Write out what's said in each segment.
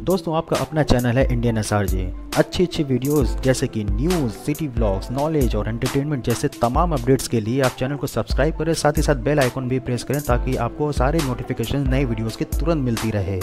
दोस्तों आपका अपना चैनल है इंडियन एसआरजे। अच्छी वीडियोस जैसे कि न्यूज़, सिटी व्लॉग्स, नॉलेज और एंटरटेनमेंट जैसे तमाम अपडेट्स के लिए आप चैनल को सब्सक्राइब करें, साथ ही साथ बेल आइकन भी प्रेस करें ताकि आपको सारे नोटिफिकेशन नए वीडियोस की तुरंत मिलती रहे।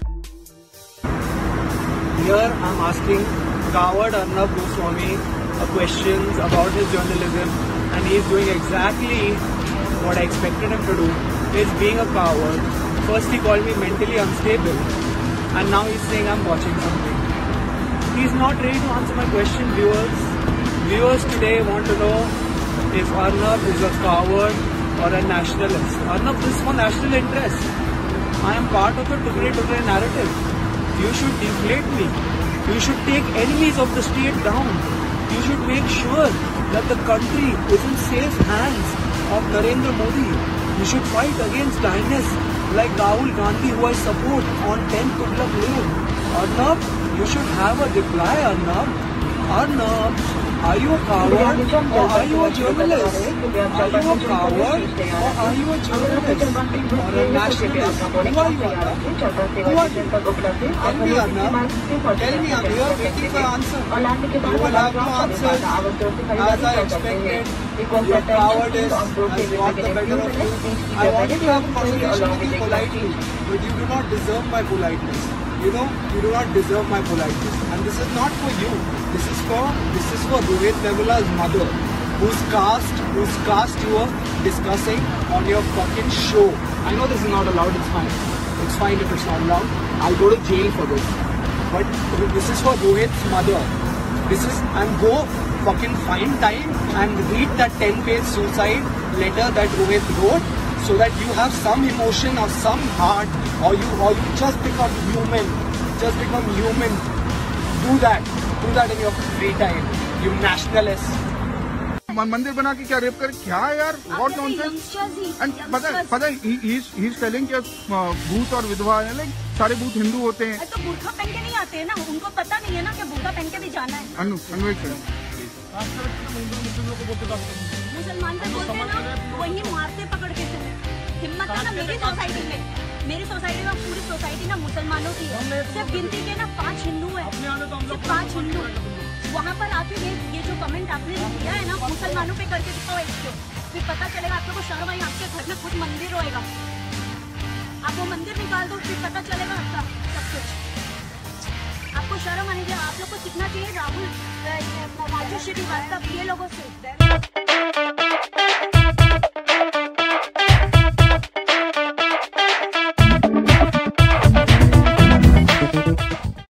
Here I'm asking coward Arnab Goswami questions about his journalism, and he is doing exactly what I expected him to do. He is being a coward. First he called me mentally unstable, and now he's saying I'm watching something. He's not ready to answer my question, viewers. Viewers today want to know if Arnab is a coward or a nationalist. Arnab, this is for national interest. I am part of the Tukre narrative. You should deflate me. You should take enemies of the state down. You should make sure that the country is in safe hands of Narendra Modi. You should fight against dynasts like Rahul Gandhi, who I support, on 10 Tughlaq Lane. Arnab, you should have a reply, Arnab. Arnab, are you a coward or are you a journalist? Are you a coward or are you a journalist or a nationalist? Who are you, Arnab? Who are you? Tell me, Arnab. Tell me, I'm here waiting for answer. You will have no answers. As I expected, your cowardice has got the better of you. I wanted to have a conversation with you politely, but you do not deserve my politeness. You know, you do not deserve my politeness. And this is not for you. This is for Rohit Nevala's mother, whose cast you were discussing on your fucking show. I know this is not allowed, it's fine. It's fine if it's not allowed. I'll go to jail for this. But this is for Rohit's mother. And go fucking find time and read that 10-page suicide letter that Rohit wrote, so that you have some emotion or some heart, or you just become human. Just become human. Do that in your free time, you nationalist. मंदिर बना के क्या rape कर क्या यार, what nonsense. And पता है he is telling कि भूत और विधवा है, लाइक सारे भूत हिंदू होते हैं। तो बुर्खा पहन के नहीं आते हैं ना, उनको पता नहीं है ना कि बुर्खा पहन के भी जाना है। मुसलमान पे बोलते हैं ना, वही मारते पकड़ के। हिम्मत है ना मेरी सोसाइटी में पूरी सोसाइटी ना मुसलमानों की है। सिर्फ गिनती के ना 5 हिंदू है, सिर्फ 5 हिंदू। वहाँ पर आके ये जो कमेंट आपने दिया है ना, मुसलमानों पे करके दिखाओ इसको, फिर पता चलेगा आप लोगों को। शर्म आई, आपके घर में खुद मंदिर होएगा, आप वो मंदिर निकाल दो, फिर पता चलेगा आपका सब कुछ। आपको शर्म आनी चाहिए। आप लोग को सीखना चाहिए राहुल, राजू श्रीवास्तव, ये लोगों से।